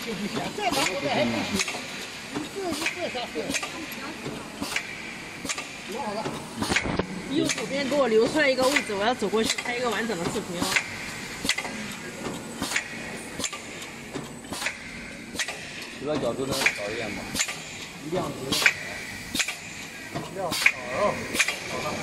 再拿过来还不行，这下去。好了。 右手边给我留出来一个位置，我要走过去拍一个完整的视频哦。 这个角度能少一点吗？ 亮直。亮好。好了。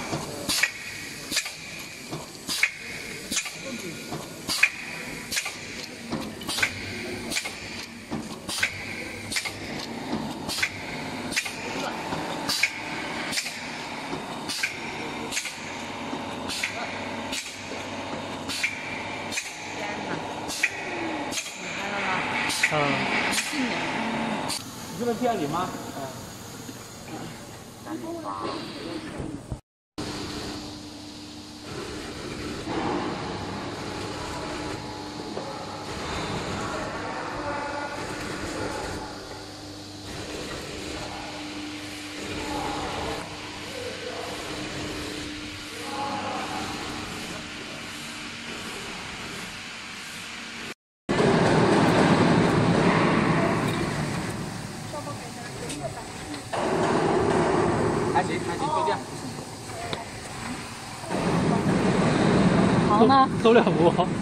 你这个店里吗？还行，就这样。 好呢？ 走两步。